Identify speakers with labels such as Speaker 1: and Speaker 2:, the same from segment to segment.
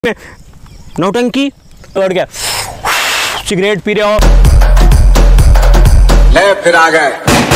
Speaker 1: नौटंकी और क्या सिगरेट पी रहे हो।
Speaker 2: ले फिर आ गए।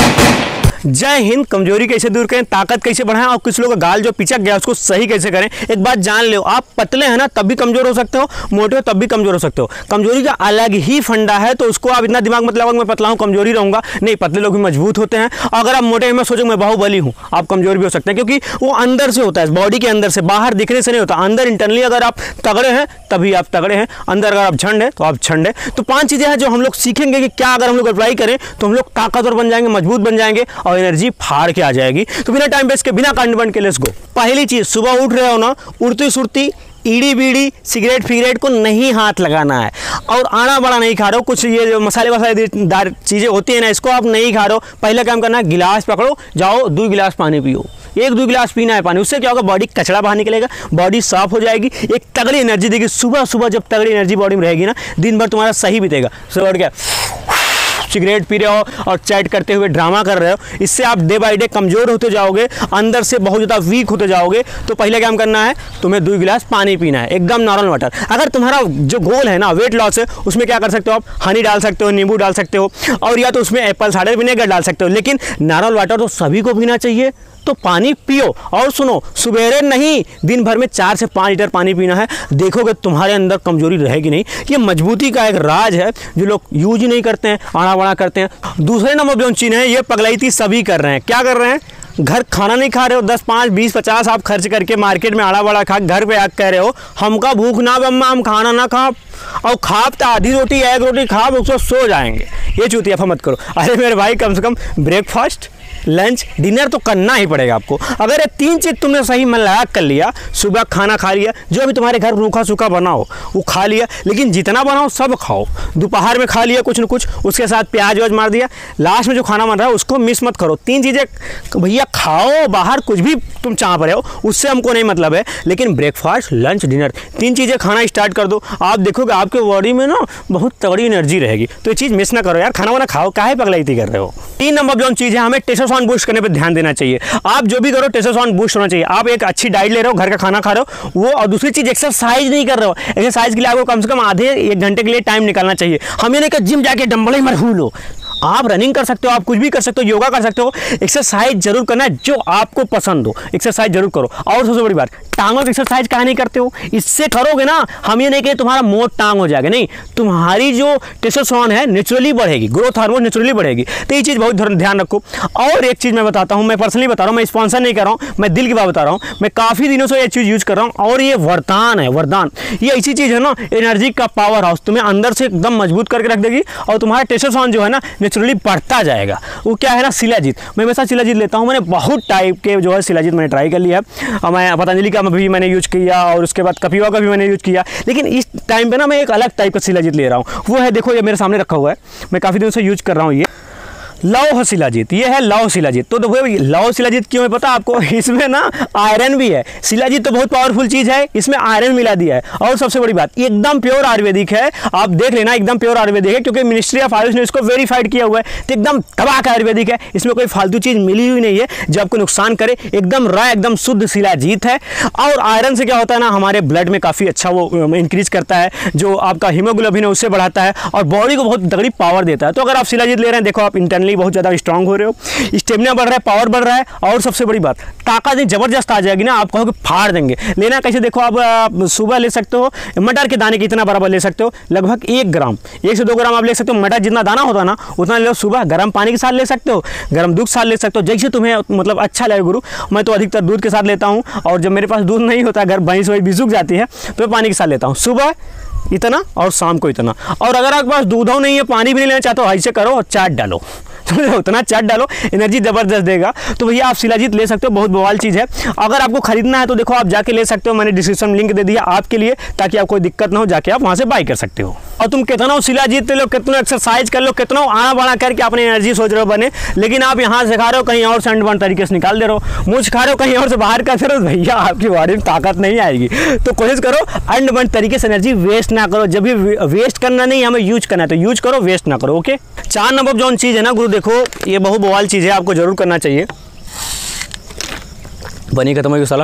Speaker 1: जय हिंद। कमजोरी कैसे दूर करें, ताकत कैसे बढ़ाएं और कुछ लोग का गाल जो पिचक गया उसको सही कैसे करें। एक बात जान लो, आप पतले हैं ना तब भी कमजोर हो सकते हो, मोटे हो तब भी कमजोर हो सकते हो। कमजोरी का अलग ही फंडा है, तो उसको आप इतना दिमाग मत लगाओ मैं पतला हूँ कमजोरी रहूंगा। नहीं, पतले लोग भी मजबूत होते हैं। अगर आप मोटे हैं मैं सोचो मैं बाहुबली हूँ, आप कमजोर भी हो सकते हैं, क्योंकि वो अंदर से होता है, बॉडी के अंदर से, बाहर दिखने से नहीं होता। अंदर इंटरनली अगर आप तगड़े हैं तभी आप तगड़े हैं, अंदर अगर आप झंड है तो आप झंड है। तो 5 चीजें हैं जो हम लोग सीखेंगे कि क्या अगर हम लोग अप्लाई करें तो हम लोग ताकतवर बन जाएंगे, मजबूत बन जाएंगे और एनर्जी फाड़ के आ जाएगी। तो बिना टाइम वेस्ट के, बिना कांड बन के लेट्स गो। पहली चीज, सुबह उठ रहे हो ना, उड़ती सुड़ती ईड़ी बीड़ी सिगरेट फिगरेट को नहीं हाथ लगाना है। और आना बड़ा नहीं खा रहे हो, कुछ ये जो मसाले वसालेदार चीज़ें होती है ना, इसको आप नहीं खा रहे हो। पहले काम करना है, गिलास पकड़ो, जाओ 2 गिलास पानी पियो। 1-2 गिलास पीना है पानी। उससे क्या होगा, बॉडी कचरा बाहर निकलेगा, बॉडी साफ हो जाएगी, एक तगड़ी एनर्जी देगी। सुबह सुबह जब तगड़ी एनर्जी बॉडी में रहेगी ना, दिन भर तुम्हारा सही बीतेगा। सुबह उठ गया, सिगरेट पी रहे हो और चैट करते हुए ड्रामा कर रहे हो, इससे आप डे बाय डे कमज़ोर होते जाओगे, अंदर से बहुत ज़्यादा वीक होते जाओगे। तो पहले काम करना है, तुम्हें 2 गिलास पानी पीना है, एकदम नॉर्मल वाटर। अगर तुम्हारा जो गोल है ना वेट लॉस है, उसमें क्या कर सकते हो आप, हनी डाल सकते हो, नींबू डाल सकते हो, और या तो उसमें एप्पल साइडर विनेगर डाल सकते हो। लेकिन नॉर्मल वाटर तो सभी को पीना चाहिए, तो पानी पियो। और सुनो, सुबेरे नहीं, दिन भर में 4 से 5 लीटर पानी पीना है। देखोगे तुम्हारे अंदर कमजोरी रहेगी नहीं। ये मजबूती का एक राज है जो लोग यूज ही नहीं करते हैं, आड़ा बड़ा करते हैं। दूसरे नंबर जो चीज़ है, ये पगलैती सभी कर रहे हैं। क्या कर रहे हैं, घर खाना नहीं खा रहे हो, 10, 5, 20, 50 आप खर्च करके मार्केट में आड़ा बड़ा खा, घर पे आके कह रहे हो हमका भूख ना बम्मा, हम खाना ना खा, और खाप तो आधी रोटी 1 रोटी खा, उसको सो जाएंगे। ये चूतियाफा मत करो। अरे मेरे भाई, कम से कम ब्रेकफास्ट, लंच, डिनर तो करना ही पड़ेगा आपको। अगर ये 3 चीज़ तुमने सही मन लगा कर लिया, सुबह खाना खा लिया, जो भी तुम्हारे घर रूखा सूखा बनाओ वो खा लिया, लेकिन जितना बनाओ सब खाओ। दोपहर में खा लिया कुछ न कुछ, उसके साथ प्याज व्याज मार दिया, लास्ट में जो खाना बन रहा है उसको मिस मत करो। 3 चीज़ें भैया खाओ, बाहर कुछ भी तुम चाह रहे हो उससे हमको नहीं मतलब है, लेकिन ब्रेकफास्ट, लंच, डिनर, 3 चीज़ें खाना स्टार्ट कर दो। आप देखोगे आपके बॉडी में ना बहुत तगड़ी एनर्जी रहेगी। तो ये चीज़ मिस ना करो यार, खाना वाना खाओ, काहे पगलैती कर रहे हो। 3 नंबर जो चीज़ है, हमें टेस्टोस्टेरोन बूस्ट करने पे ध्यान देना चाहिए। आप जो भी करो टेस्टोस्टेरोन बूस्ट होना चाहिए। आप एक अच्छी डाइट ले रहे हो, घर का खाना खा रहे हो वो, और दूसरी चीज एक्सरसाइज नहीं कर रहे हो। एक्सरसाइज के लिए आपको कम से कम आधे 1 घंटे के लिए टाइम निकालना चाहिए। हम ये नहीं कि जिम जाके डंबल ही मरहू लो। आप रनिंग कर सकते हो, आप कुछ भी कर सकते हो, योगा कर सकते हो। एक्सरसाइज जरूर करना है, जो आपको पसंद हो एक्सरसाइज जरूर करो। और सबसे बड़ी बात, टांगों की एक्सरसाइज काहे नहीं करते हो, इससे करोगे ना, हम ये नहीं कि तुम्हारा मोट टांग हो जाएगा, नहीं, तुम्हारी जो टेस्टोस्टेरोन है नेचुरली बढ़ेगी, ग्रोथ हार्मोन नेचुरली बढ़ेगी। तो ये चीज़ बहुत ध्यान रखो। और एक चीज़ मैं बताता हूँ, मैं पर्सनली बता रहा हूँ, मैं स्पॉन्सर नहीं कर रहा हूँ, मैं दिल की बात बता रहा हूँ। मैं काफ़ी दिनों से ये चीज़ यूज़ कर रहा हूँ और ये वरदान है, वरदान। ये ऐसी चीज़ है ना, एनर्जी का पावर हाउस, तुम्हें अंदर से एकदम मजबूत करके रख देगी और तुम्हारा टेस्टोस्टेरोन जो है ना नेचुरली बढ़ता जाएगा। वो क्या है ना, शिलाजीत। मैं हमेशा शिलाजीत लेता हूँ। मैंने बहुत टाइप के जो है शिलाजीत मैंने ट्राई कर लिया है। मैं पतंजलि का भी मैंने यूज किया और उसके बाद कपिवा का भी मैंने यूज किया, लेकिन इस टाइम पे ना मैं एक अलग टाइप का शिलाजीत ले रहा हूँ। वो है, देखो ये मेरे सामने रखा हुआ है, मैं काफ़ी दिनों से यूज कर रहा हूँ। ये लौह शिलाजीत, ये है लौह शिलाजीत। तो देखो लौह शिलाजीत क्यों है पता आपको, इसमें ना आयरन भी है। शिलाजीत तो बहुत पावरफुल चीज़ है, इसमें आयरन मिला दिया है। और सबसे बड़ी बात, एकदम प्योर आयुर्वेदिक है। आप देख लेना, एकदम प्योर आयुर्वेदिक है, क्योंकि मिनिस्ट्री ऑफ आयुष ने इसको वेरीफाइड किया हुआ है। तो एकदम तबाक आयुर्वेदिक है, इसमें कोई फालतू चीज़ मिली हुई नहीं है जो आपको नुकसान करे। एकदम रॉ, एकदम शुद्ध शिलाजीत है। और आयरन से क्या होता है ना, हमारे ब्लड में काफ़ी अच्छा वो इंक्रीज करता है, जो आपका हीमोग्लोबिन है उससे बढ़ाता है और बॉडी को बहुत तगड़ी पावर देता है। तो अगर आप शिलाजीत ले रहे हैं, देखो आप इंटरनली बहुत ज़्यादा स्ट्रांग हो रहे हो, स्टेमिना बढ़ रहा है, पावर बढ़ रहा है, और सबसे बड़ी बात ताकत जबरदस्त आ जाएगी ना, आप कहोगे फाड़ देंगे। लेना कैसे, देखो आप सुबह ले सकते हो, मटर के दाने की इतना बराबर ले सकते हो, लगभग 1 ग्राम, 1 से 2 ग्राम आप ले सकते हो। मटर जितना दाना होता है ना उतना ले लो। सुबह गर्म पानी के साथ ले सकते हो, गर्म दूध के साथ ले सकते हो, जैसे तुम्हें मतलब अच्छा लगे गुरु। मैं तो अधिकतर दूध के साथ लेता हूँ, और जब मेरे पास दूध नहीं होता, घर भैंस भी सूख जाती है, तो मैं पानी के साथ लेता हूँ। सुबह इतना और शाम को इतना। और अगर आपके पास दूध हो नहीं है, पानी भी नहीं लेना चाहते हो, ऐसे करो और चाट डालो, उतना चाट डालो, एनर्जी जबरदस्त देगा। तो भैया आप शिलाजीत ले सकते हो, बहुत बवाल चीज़ है। अगर आपको खरीदना है तो देखो आप जाके ले सकते हो, मैंने डिस्क्रिप्शन में लिंक दे दिया आपके लिए, ताकि आपको कोई दिक्कत ना हो, जाके आप वहाँ से बाय कर सकते हो। और तुम कितना शिलाजीत ले लो, कितना एक्सरसाइज कर लो, कितना आना बाना करके अपनी एनर्जी सोच रहे हो बने, लेकिन आप यहाँ से खा रहे हो, कहीं और से अंडमान तरीके से निकाल दे रहे हो, मुझ खा रहे हो कहीं और से बाहर कर दे रहे हो, भैया आपकी बॉडी में ताकत नहीं आएगी। तो कोशिश करो अंडमान तरीके से एनर्जी वेस्ट ना करो। जब भी वेस्ट करना नहीं, हमें यूज करना है, तो यूज करो, वेस्ट ना करो। ओके। 4 नंबर जो चीज़ है ना गुरु, देखो ये बहुत बवाल चीज़ है, आपको जरूर करना चाहिए। बनी खत्म होगी साला।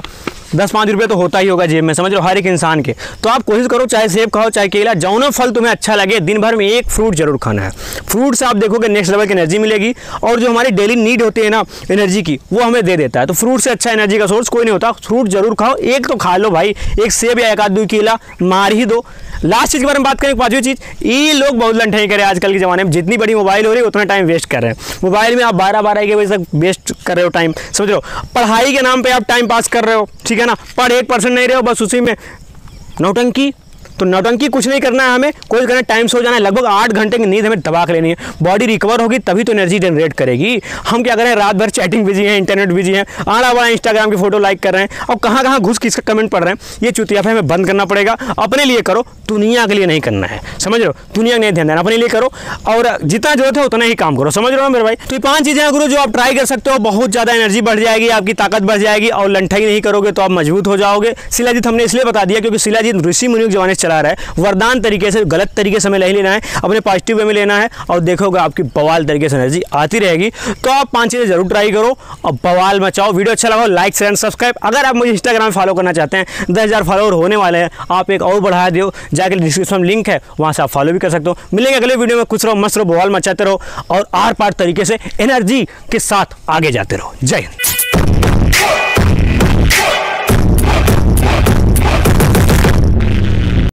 Speaker 1: 10-5 रुपये तो होता ही होगा जेब में, समझ लो, हर एक इंसान के। तो आप कोशिश करो, चाहे सेब खाओ चाहे केला, जौनो फल तुम्हें अच्छा लगे, दिन भर में एक फ्रूट जरूर खाना है। फ्रूट से आप देखोगे नेक्स्ट लेवल की एनर्जी मिलेगी, और जो हमारी डेली नीड होती है ना एनर्जी की, वो हमें दे देता है। तो फ्रूट से अच्छा एनर्जी का सोर्स कोई नहीं होता। फ्रूट जरूर खाओ, एक तो खा लो भाई, एक सेब या एक आध 2 केला मार ही दो। लास्ट चीज़ के बारे में बात करें, 5वीं चीज़, ये लोग बहुत लंठाई करे आजकल के ज़माने में। जितनी बड़ी मोबाइल हो रही है उतना टाइम वेस्ट कर रहे हैं। मोबाइल में आप 12-12 बजे तक वेस्ट कर रहे हो टाइम, समझ लो। पढ़ाई के नाम पे आप टाइम पास कर रहे हो, ठीक है ना, पढ़ 1% नहीं रहे हो, बस उसी में नौटंकी। तो नौटंकी कुछ नहीं करना है हमें, कोई करना टाइम सो जाना है। लगभग 8 घंटे की नींद हमें दबा के लेनी है। बॉडी रिकवर होगी तभी तो एनर्जी जनरेट करेगी। हम क्या करें, रात भर चैटिंग बिजी हैं, इंटरनेट बिजी हैं, आड़ा बड़ा इंस्टाग्राम की फोटो लाइक कर रहे हैं, और कहाँ कहाँ घुस किसका कमेंट पढ़ रहे हैं। ये चुतियाफे हमें बंद करना पड़ेगा। अपने लिए करो, दुनिया के लिए नहीं करना है, समझ रहे हो। दुनिया का नहीं ध्यान देना, अपने लिए करो, और जितना जरूरत है उतना ही काम करो, समझ रहे हो मेरे भाई। तो ये 5 चीज़ें हैं गुरु जो आप ट्राई कर सकते हो। बहुत ज़्यादा एनर्जी बढ़ जाएगी, आपकी ताकत बढ़ जाएगी, और लंठाई नहीं करोगे तो आप मजबूत हो जाओगे। शिलाजीत हमने इसलिए बता दिया क्योंकि शिलाजीत ऋषि मुनियों के जमाने से चला रहा है। वरदान तरीके से, गलत तरीके से हमें नहीं लेना है, अपने पॉजिटिव वे में लेना है, और देखोगे आपकी बवाल तरीके से एनर्जी आती रहेगी। तो आप 5 चीज़ें जरूर ट्राई करो और बवाल मचाओ। वीडियो अच्छा लगा लाइक शेयर एंड सब्सक्राइब। अगर आप मुझे इंस्टाग्राम में फॉलो करना चाहते हैं, 10,000 फॉलोअर होने वाले हैं, आप एक और बढ़ा दो, जाकर डिस्क्रिप्शन में लिंक है, वहाँ से आप फॉलो भी कर सकते हो। मिलेंगे अगले वीडियो में। खुश रहो, मस्त रहो, बवाल मचाते रहो, और आर पार तरीके से एनर्जी के साथ आगे जाते रहो। जय हिंद।